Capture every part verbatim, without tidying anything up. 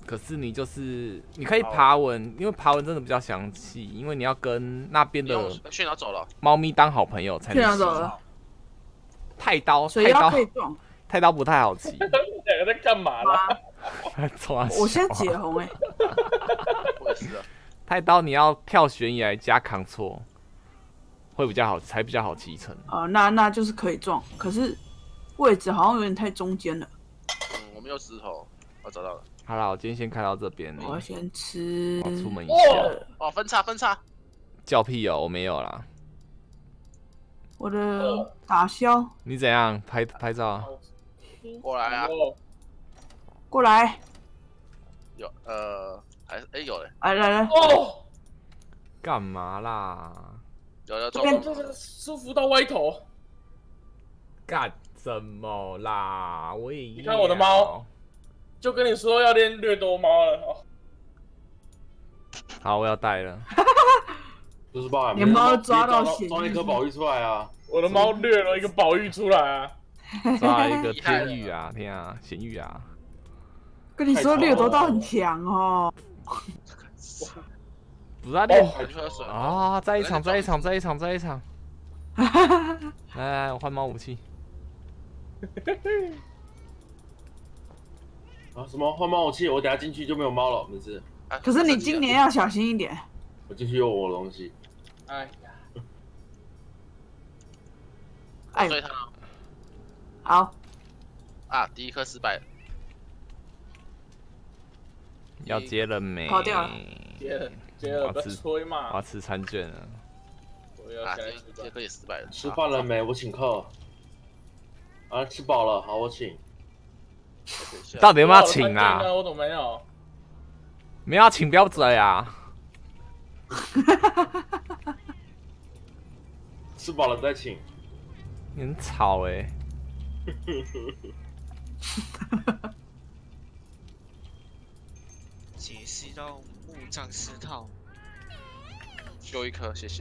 可是你就是你可以爬文，因为爬文真的比较详细，因为你要跟那边的去哪走了？ 猫咪当好朋友才能。 去哪走了？ 太刀， 水妖可以撞。 太刀不太好骑。 两个在干嘛啦？ 我现在解红哎、欸。 我也是啊。 太刀你要跳悬崖加扛错，会比较好，才比较好骑乘。 哦、呃，那那就是可以撞，可是位置好像有点太中间了。 嗯，我没有石头，我找到了。 好了，我今天先开到这边。 我要先吃。 我出门一下。 哦，分叉分叉。 叫屁哦，我没有啦。 我的打消。 你怎样拍拍照啊？ 过来啊！ 过来。 有呃，还哎有嘞。 来来来。 哦。 干嘛啦？ 有有中。 这舒服到歪头。 干什么啦？我也你看我的猫。就跟你说要练掠夺猫了哦。 好，我要带了。 就是包含你猫抓到血， 抓一颗宝玉出来啊！ 我的猫掠了一个宝玉出来啊！ 抓一个天玉啊，天啊，咸玉啊！ 跟你说掠夺到很强哦。 不是啊，练哦啊！再一场，再一场，再一场，再一场！来来，我换猫武器。 啊！什么换猫武器？我等下进去就没有猫了，没事。 可是你今年要小心一点。 我进去有我的东西。 哎呀！ 哎， 追他。 好。 啊，第一颗失败了。 要接了没？ 跑掉了。 接了，接了，不要吹嘛！ 我要吃餐券了。 啊，这这颗也失败了。 吃饭了没？我请客。啊，吃饱了，好，我请。 到底有没有请啊？ 我怎么没有？ 没有请，不要嘴啊！ 吃饱了再请。 你很吵哎、欸。 解析到木杖四套。 丢一颗，谢谢。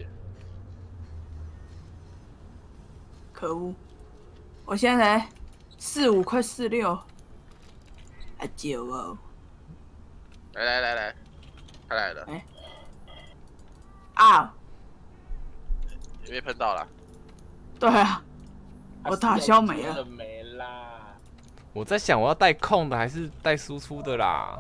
可恶！我现在才四五快四六，啊九哦！ 来来来来，他来了。 哎、啊！ 也被喷到了。 对啊，我打消没了。 没啦。 我在想，我要带控的还是带输出的啦？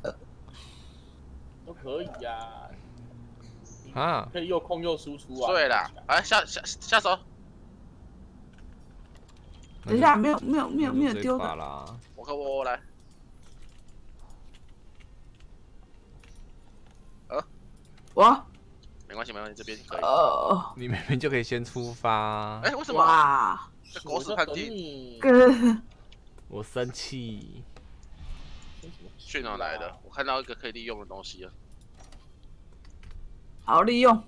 都可以呀。 啊！ 可以又控又输出啊。 对啦，哎，下下下手。 等一下，没有没有没有没有丢的啦。 我看我我来。呃， 我。 没关系没关系，这边可以。 哦。 你明明就可以先出发。 哎、欸，为什么？ 哇！ 这狗屎判定。 哥。 我生气。 去哪来的？我看到一个可以利用的东西了。 好利用。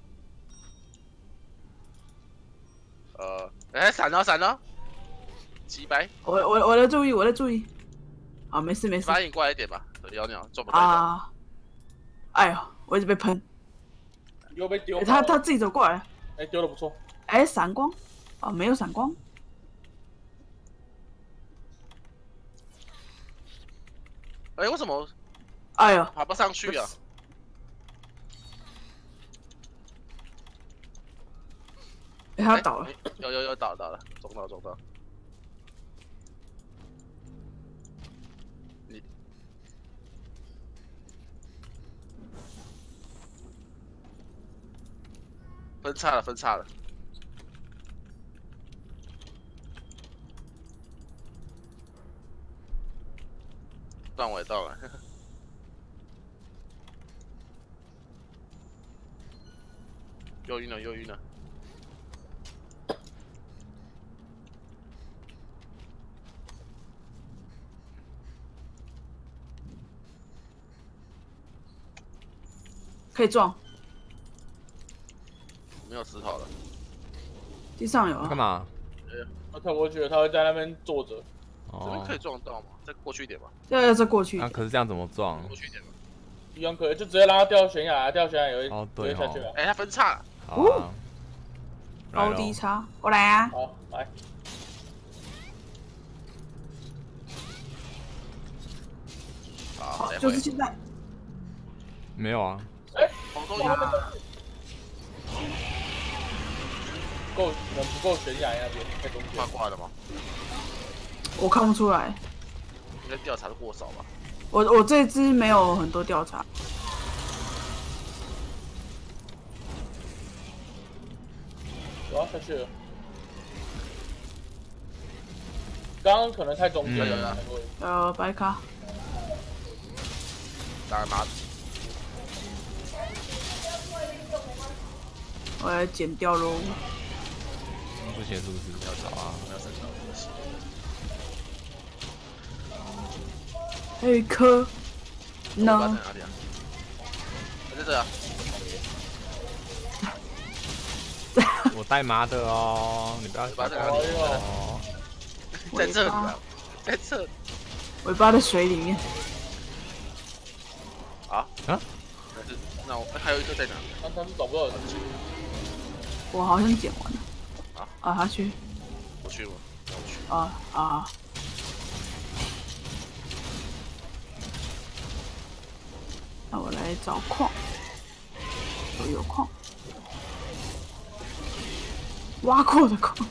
呃，哎、欸，闪了闪了。几百， 我我我在注意，我在注意。啊，没事没事。 把你过来一点吧，鸟鸟撞不到。 啊！哎呦，我一直被喷。 又被丢、 欸。他他自己走过来。 哎、欸，丢的不错。 哎、欸，闪光。哦，没有闪光。 哎、欸，为什么？ 哎呦， 爬不上去啊！ 哎、欸，他倒了。 欸、有有有倒倒了，中到中到。你分叉了，分叉了。断尾到了。又晕了，又晕了。 可以撞。 没有石头了。 地上有啊。 干嘛？ 他跳过去了，他会在那边坐着。 这边可以撞到吗？再过去一点吧。 要要再过去。 啊，可是这样怎么撞？ 过去一点吧。 一样可以，就直接让他掉悬崖，掉悬崖有一哦对下去了。 哎，他分叉了。 好啊。 高低差，过来啊！ 好，来。 好，再就是现在。 没有啊， 红中有。 够，你们不够悬崖那边，在中间。 挂挂的吗？ 我看不出来， 应该调查的过少吧。 我我这只没有很多调查。 我要下去了。刚刚可能太中间了， 嗯、呃，白卡。 打麻。 我来剪掉喽。 不行是不是？ 要找啊，要三找。 还有一颗。 呢？在哪里啊？在这啊。 我带麻的哦，你不要把这哪里哦？在这里啊，在这。 尾巴在水里面。 啊啊？ 那是那我还有一颗在哪？ 那他是找不到人。 我好像剪完了。 啊啊，他去。 我去吗？我去。 啊啊。那我来找矿。都有矿。挖过的矿。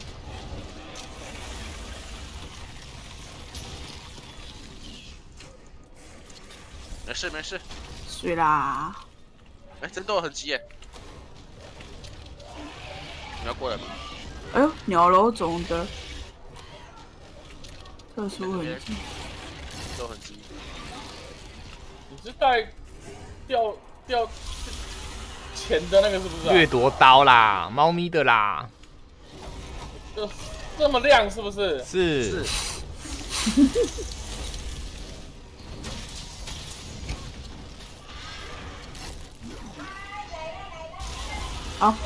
没事没事。 睡啦。 哎，真都有痕迹耶！你要过来吗？ 哎呦，鸟楼种的特殊痕迹。 都痕迹。 你是带掉掉钱的那个是不是、啊？ 掠夺刀啦，猫咪的啦。 这这么亮是不是？ 是。 是好。啊，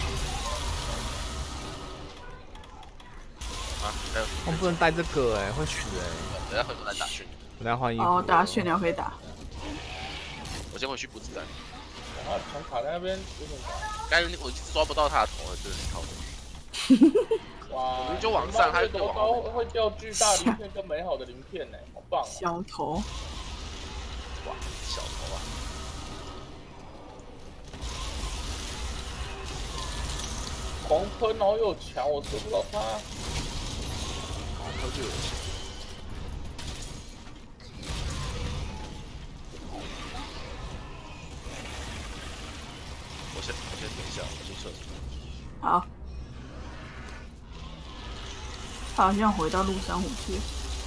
还有。 我不能带这个哎、欸，会死哎、 欸。等下回头来打训。 我来换衣服。 哦，打训练可以打。 我先回去补子弹。 啊，墙卡在那边有点。 刚才我抓不到他的头了，真的很靠谱。 哇！ 我们就往上，还多高会掉巨大鳞片跟美好的鳞片呢，好棒、啊！ 小头。 哇，小头啊！ 狂喷，然后又强，我吃不到他。 狂喷就有强。我先，我先等一下，我先撤。 好。他好像回到陆山湖去。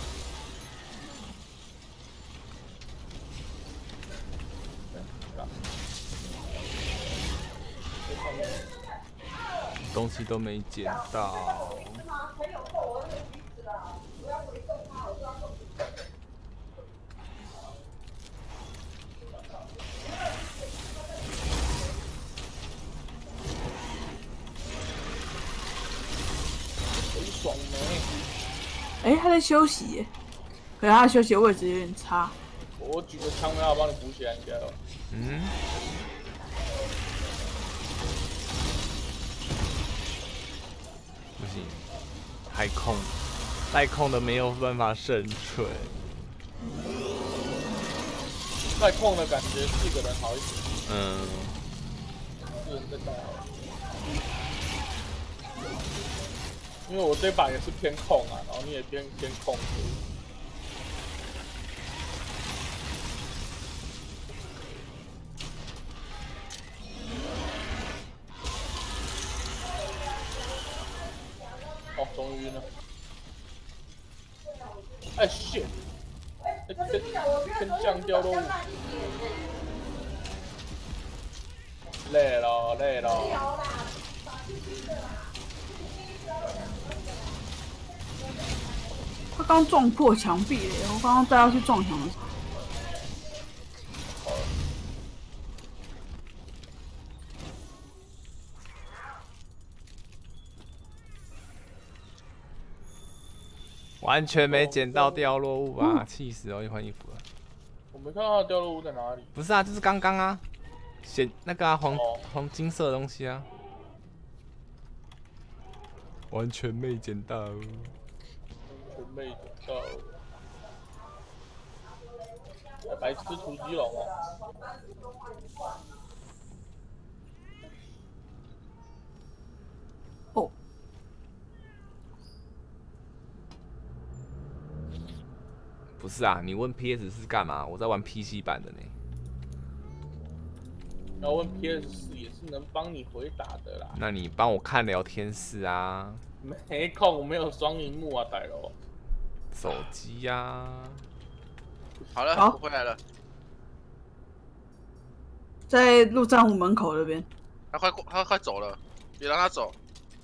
东西都没捡到。 爽没？ 哎、欸，他在休息耶，可是他的休息的位置有点差。 我举个枪没有帮你补起来，你加油。 嗯。不行，太空，太空的没有办法生存。 太空的感觉四个人好一点。 嗯。 四人在带好。因为我这把也是偏控啊，然后你也偏偏控。哦，终于晕了。哎 shit！ 跟跟降掉喽。累了，累了。 他刚撞破墙壁了，我刚刚带他去撞墙的时候。 完全没捡到掉落物吧，气死哦！又换衣服了。 我没看到他的掉落物在哪里。 不是啊，就是刚刚啊，显那个啊黄、 哦、 黄金色的东西啊，完全没捡到。 完全没捡到。 白痴突击龙哦。 哦， 不是啊，你问 P S 是干嘛？我在玩 P C 版的呢。 要问 P S 四也是能帮你回答的啦。 那你帮我看聊天室啊。 没空，我没有双荧幕啊，歹佬。 手机呀、啊。 好了， 好我回来了。 在陆战湖门口那边。 他快过，他快走了，别让他走。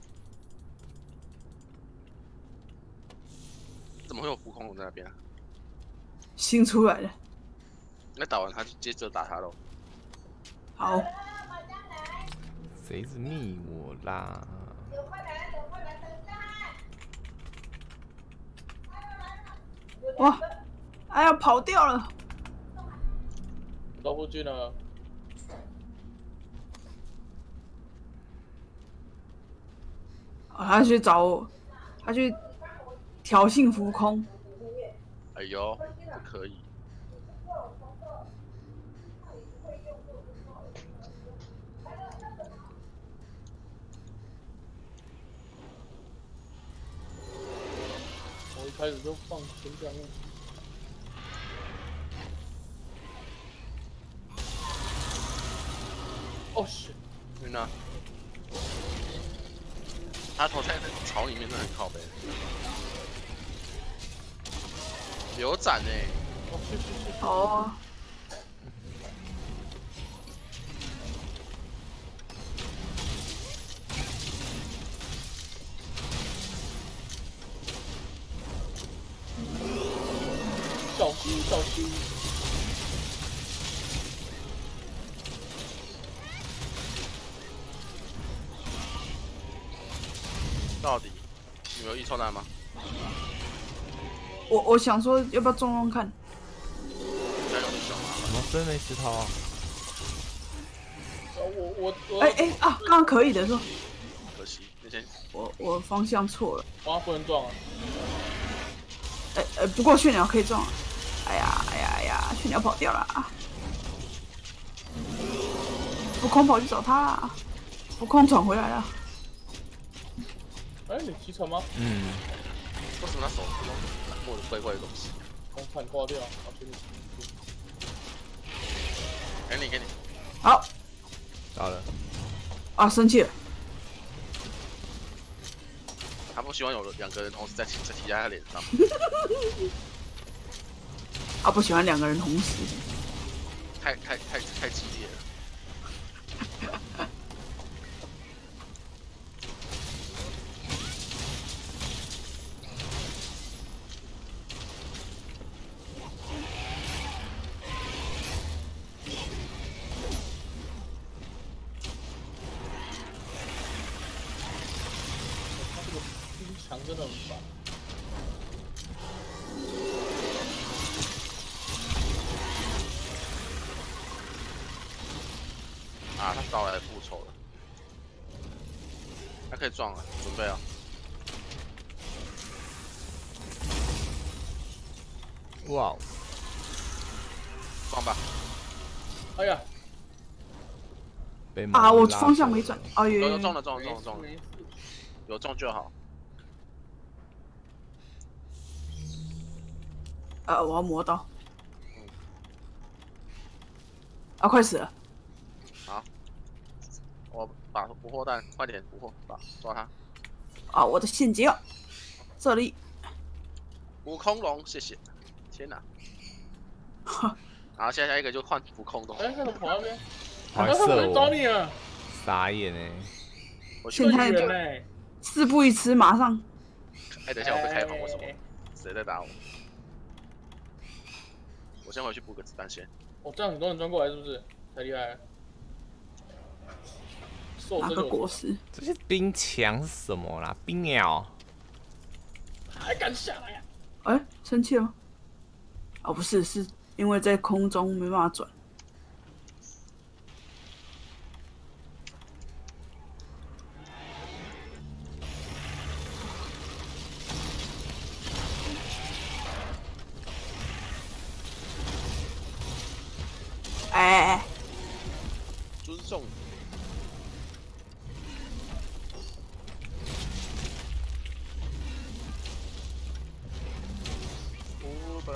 怎么会有浮空龙在那边啊？ 新出来的。 那打完他就接着打他喽。 好。 谁是密我啦？ 哇！哎呀，跑掉了！ 到附近了。 哦，他去找我，他去挑衅浮空。 哎呦，不可以！ 我一开始就放前两路。哦是， 对呢。他头在那草里面，真的很靠背。有斩呢、欸。 哦是是是。 哦。 小心小心！ 到底你有易抽难吗？ 我我想说，要不要撞撞看？ 加油，小马！ 怎么真没石头啊？ 我我我。 哎哎啊，刚刚可以的，说。 可惜那些。 我我方向错了。 哇，不能撞啊！ 哎哎，不过雀鸟可以撞。哎呀哎呀哎呀，雀鸟跑掉了。浮空跑去找他啦，浮空转回来了。 哎，你骑乘吗？ 嗯。 为什么他手握着怪怪的东西？ 红铲挂掉，好，给你。 给你给你。 好。 到了。 啊，生气了。 他不希望有两个人同时在在踢在他脸上。 啊，不喜欢两个人同时。 太太太太激烈了。 墙真的很烦。 啊，他招来复仇了，他可以撞了，准备啊！ 哇， 撞吧！ 哎呀！ 啊，我方向没转。哦，有有中了，中了，中了，中了，有中就好。 啊，我要磨刀。啊，快死了！ 好，我把捕获弹，快点捕获，把抓他。 啊，我的陷阱，这里。 捕空龙，谢谢。天哪！然后下下一个就换捕空龙。 哎，他怎么跑那边？ 还射我！ 找你啊！ 傻眼哎！ 我去现在事不宜迟，马上。 哎，等一下，我被开房，为什么？谁在打我？我先回去补个子弹先。 哦，这样很多人钻过来，是不是？太厉害了！ 哪个果实？ 这些冰墙是什么啦？冰鸟？ 还敢下来呀？ 哎，生气了？哦，不是，是因为在空中没办法转。 哎哎哎， 尊重。Uber，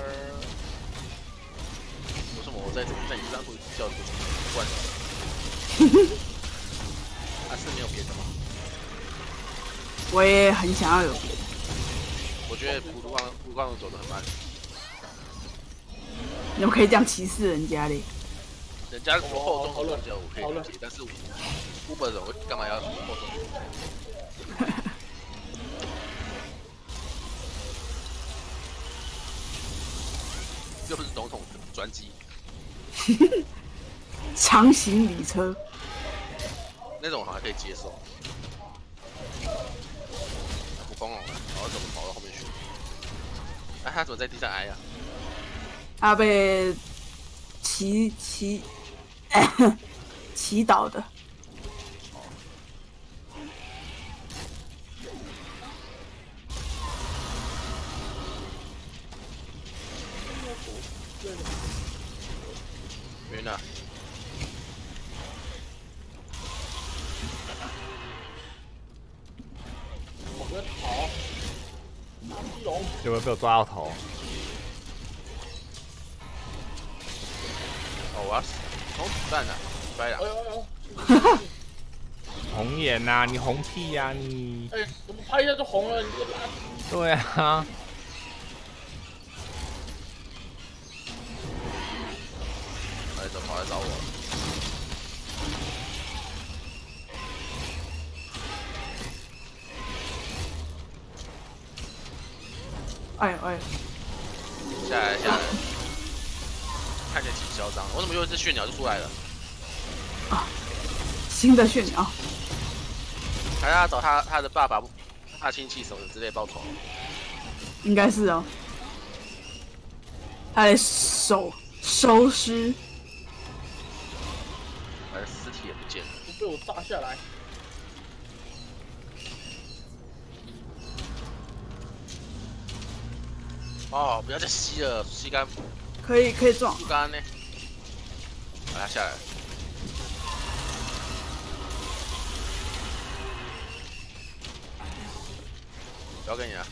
为什么我在这在你这张图叫做关？啊，是没有别的吗？ 我也很想要有别的。 我觉得普鲁光普鲁光走得很慢， 你们可以这样歧视人家嘞？ 人家说后中后脚我可以理解，但是 Uber 的我干嘛要后中？又不是总统专机， 长行李车， 那种还可以接受。不光了，然后怎么跑到后面去？哎、啊，他怎么在地上挨呀、啊？ 他被骑骑骑倒的。 晕了。 我在跑，基隆， 有没有被我抓到头？ 哦，我要死，红子弹了，掰了。 哎呦哎呦！ 红眼呐、啊，你红屁呀、啊、你！ 哎，怎么拍一下就红了？你这垃圾！ 对啊。 哎，怎么跑来找我？ 哎呦哎呦， 下来下来，看起来挺嚣张。我怎么又一只血鸟就出来了？ 啊！新的血鸟， 还是他找他他的爸爸、他亲戚什么之类报仇？ 应该是哦。他的手收尸， 反正尸体也不见了。 被我炸下来。 哦，不要再吸了，吸干。 可以可以撞。 干呢？把它下来。交给你了。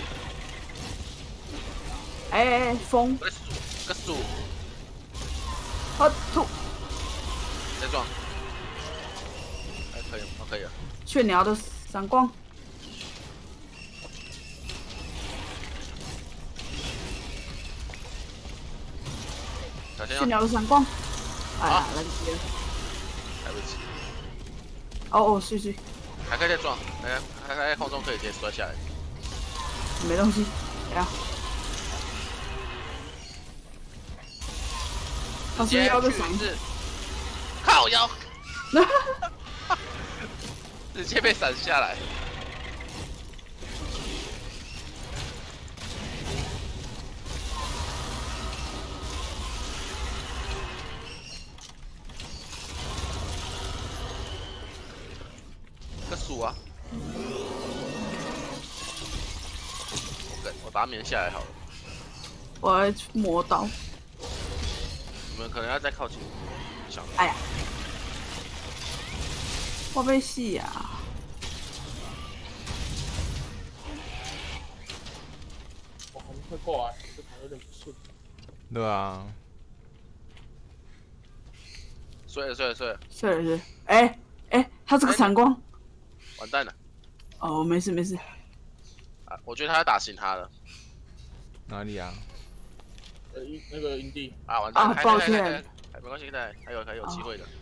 哎哎哎，风， 个数，个数， 好吐。 再撞。还可以吗？哦，可以了。 血鸟的闪光。血鸟的闪光，哎呀，来不及了， 来不及。 哦哦，是是， 还可以再撞，哎，还还在空中可以直接摔下来。 没东西，哎呀，他是要个闪， 靠腰，直接被闪下来。个鼠啊！我我把它免下来好了。 我要磨刀。 你们可能要再靠近。想。 哎呀！我被戏呀！ 我还没快过来，这盘有点不顺。 对啊。 睡了睡了睡了。 睡了睡了。哎哎，他这个闪光。 完蛋了！ 哦，没事没事。 啊，我觉得他要打醒他了。 哪里啊？ 呃，那个营地。 啊，完蛋了！ 啊，抱歉。 没关系，再还有还有机会的。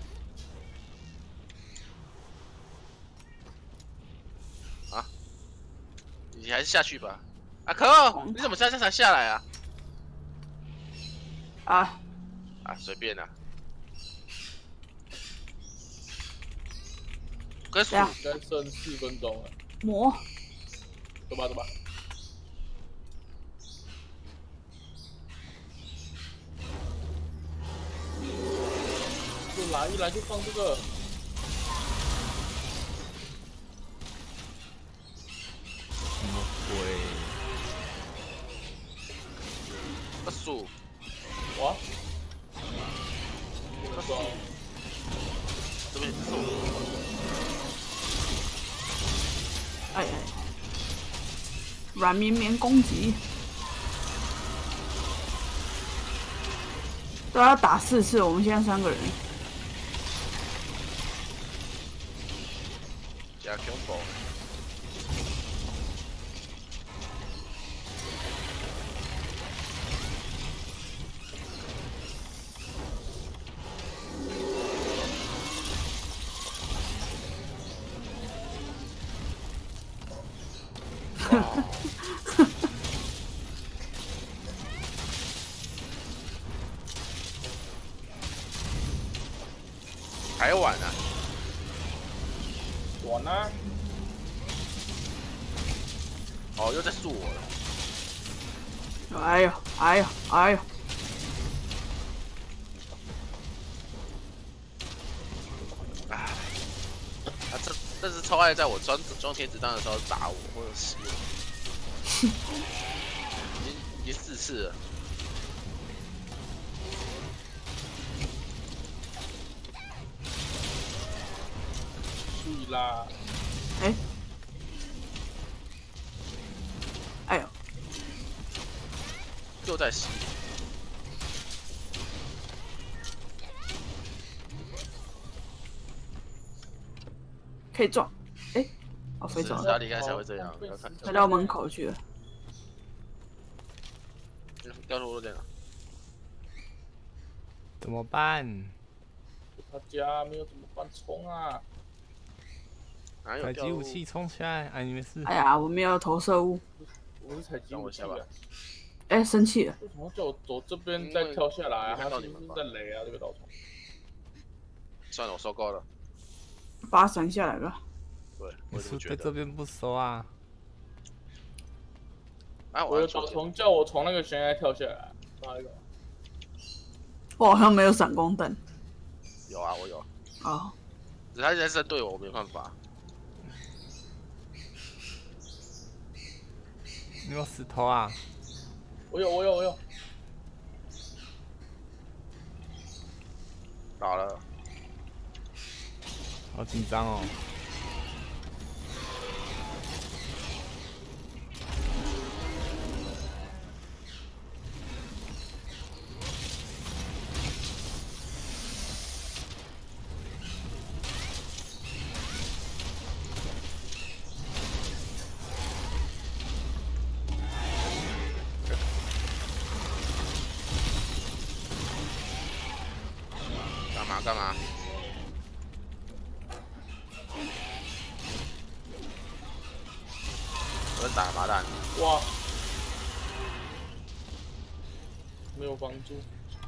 啊！你还是下去吧。啊，可恶！你怎么现在才下来啊？ 啊啊，随便啦。跟鼠应该剩四分钟了。 磨。 走吧走吧。就来一来就放这个。 什么鬼？ 个鼠。 哇！ 软绵绵攻击，都要打四次，我们现在三个人。 加 combo。还晚啊！ 我呢？ 哦，又在诉我了。 哎呦，哎呦，哎呦！ 啊，他这这是超爱在我装装天子弹的时候打我或者吸我，已经已经四次了。 对啦。 哎，哎呦， 又在吸。 可以撞！哎，哦，飞走了， 是他离开才会这样，要看。 飞到门口去了。 掉落落电了。 怎么办？ 他家没有怎么办？冲啊！ 哪有采掉落？ 集武器冲起来！哎，你们是？ 哎呀，我没有投射物。 我是采集武器啊！ 哎，生气了！ 为什么叫我走这边再跳下来啊？他是不是看到你们吧在雷啊？这个稻虫。 算了，我收购了。 把它闪下来吧。 对， 你是我也这么觉得。 对这边不熟啊？ 哎， 我的草我要做丛叫我从那个悬崖跳下来，哪一个？ 我好像没有闪光弹。 有啊，我有。 哦， 只是他一直在针对我，我没办法。 你有石头啊？ 我有，我有，我有。 打了。 好紧张哦！ 干嘛干嘛？我在打麻蛋。 哇！没有帮助。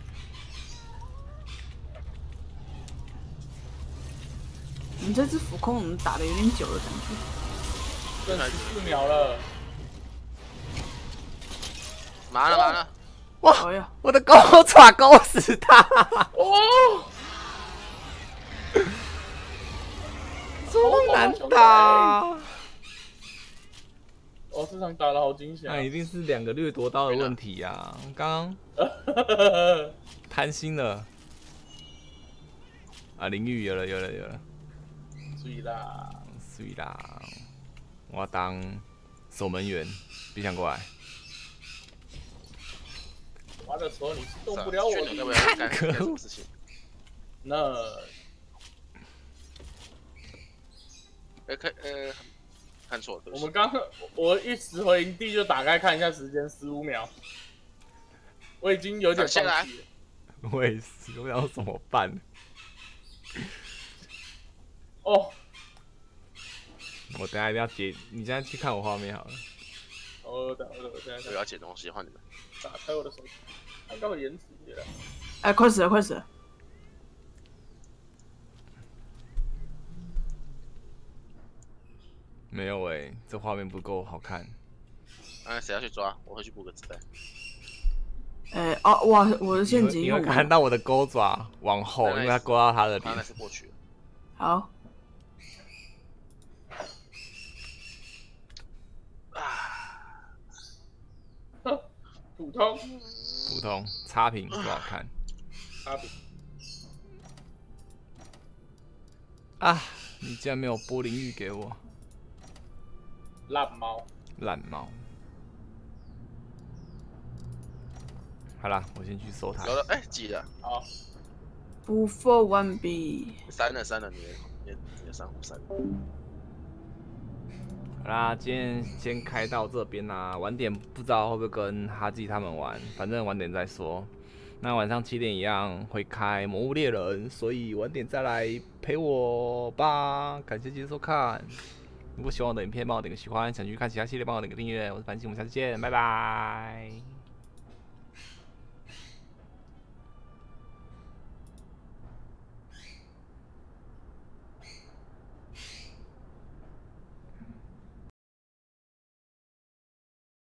你这只浮空我们打的有点久的感觉。 剩十四秒了。 麻了麻了！ 哇！ 哎呀， 我的钩爪勾死他！ 哦！ 这么难打！ 哦，这场打得好惊险、啊！ 那一定是两个掠夺刀的问题呀、啊！刚刚贪心了啊！淋浴有了有了有了， 水啦！ 水啦！我要当守门员，别想过来。 玩的时候你是动不了我要不的。 要干干什么事情？ 那哎，可呃，看错了，对不起我们。刚我一时回营地就打开看一下时间，十五秒。我已经有点放弃了。 我也是，我想要怎么办？ 哦， 我等一下一定要解，你现在去看我画面好了。 哦，等我我现在我要捡东西，换你们。 打开我的手机，它刚好延迟一点了。 哎，快死了，快死了！ 没有哎、欸，这画面不够好看。 哎，谁要去抓？我会去补个子弹。 哎，哦，哇，我的陷阱你用完了。 会看到我的钩爪往后，因为它勾到他的脸他那。是过去了。 好， 普通， 普通差评不好看差评。 啊！你竟然没有波淋浴给我， 烂猫。 烂猫。 好啦，我先去收它。 有了，哎、几了？ 好， 不 for one B。 三了，三了，你的你的你的珊瑚三。 好啦，今天先开到这边啦。晚点不知道会不会跟哈基他们玩，反正晚点再说。那晚上七点一样会开《魔物猎人》，所以晚点再来陪我吧。感谢今天收看。如果喜欢我的影片，帮我点个喜欢；想去看其他系列，帮我点个订阅。我是樊鑫，我们下次见，拜拜。